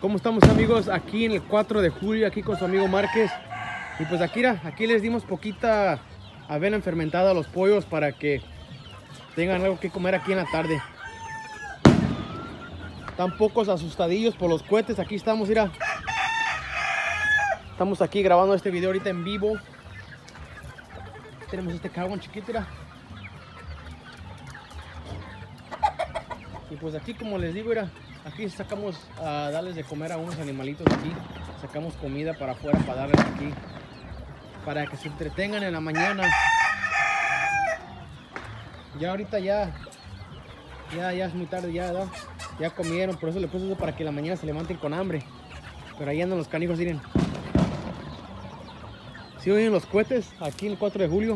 ¿Cómo estamos, amigos? Aquí en el 4 de julio, aquí con su amigo Márquez. Y pues aquí les dimos poquita avena fermentada a los pollos para que tengan algo que comer aquí en la tarde. Están pocos asustadillos por los cohetes. Aquí estamos, mira. Estamos aquí grabando este video ahorita en vivo. Tenemos este cagón chiquito, mira. Y pues aquí, como les digo, mira, aquí sacamos a darles de comer a unos animalitos aquí. Sacamos comida para afuera para darles aquí, para que se entretengan en la mañana. Ya ahorita ya es muy tarde, ya comieron, por eso le puse eso para que en la mañana se levanten con hambre. Pero ahí andan los canijos, miren. ¿Sí oyen los cohetes aquí el 4 de julio?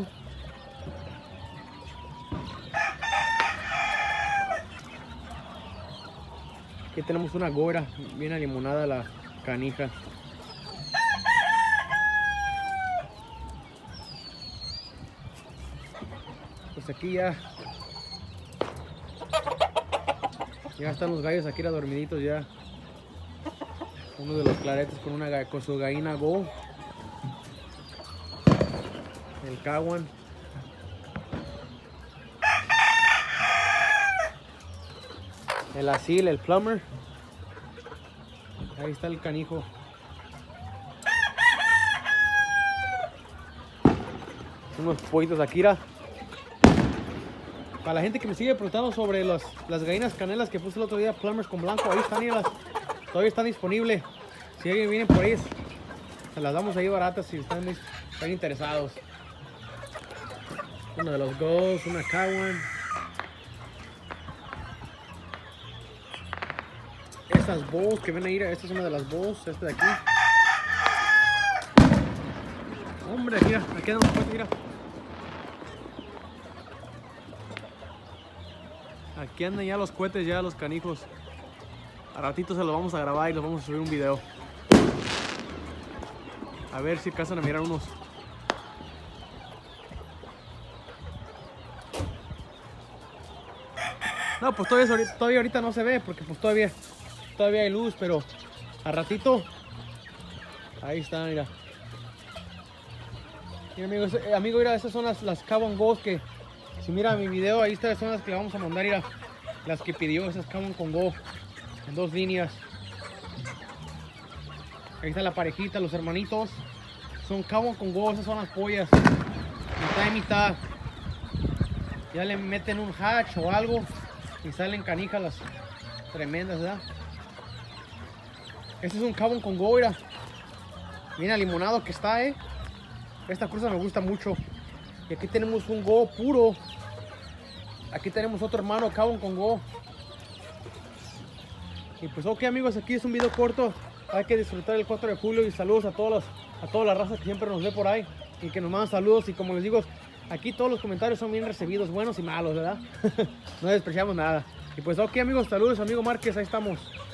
Aquí tenemos una gora bien alimonada, la canija. Pues aquí ya están los gallos aquí dormiditos ya. Uno de los claretes con su gallina Go. El Caguan. El Asil, el Plummer. Ahí está el canijo. Unos pollitos aquí, mira. Para la gente que me sigue preguntando sobre las gallinas canelas que puse el otro día, Plumbers con blanco, ahí están, todavía están disponibles. Si alguien viene por ahí, se las damos ahí baratas si están interesados. Uno de los Goals, una Caguan. Estas Bulls que ven ahí, esta es una de las Bulls, esta de aquí. Hombre, mira, aquí andan los cohetes, mira. Aquí andan ya los cohetes, ya los canijos. A ratito se los vamos a grabar y los vamos a subir un video. A ver si alcanzan a mirar unos. No, pues todavía ahorita no se ve porque pues todavía hay luz, pero a ratito ahí están, mira. Mira, amigo, mira, estas son las Caguan Go que si mira mi video, ahí estas son las que le vamos a mandar, mira, las que pidió, esas Caguan con Go en 2 líneas. Ahí está la parejita, los hermanitos son Caguan con Go, esas son las pollas, mitad y mitad. Ya le meten un hatch o algo y salen canijas las tremendas, ¿verdad? Este es un Caguan con Go, mira. Bien limonado que está, Esta cruza me gusta mucho. Y aquí tenemos un Go puro. Aquí tenemos otro hermano Caguan con Go. Y pues ok, amigos, aquí es un video corto. Hay que disfrutar el 4 de julio y saludos a toda la raza que siempre nos ve por ahí y que nos mandan saludos. Y como les digo, aquí todos los comentarios son bien recibidos, buenos y malos, ¿verdad? No despreciamos nada. Y pues ok, amigos, saludos, amigo Márquez, ahí estamos.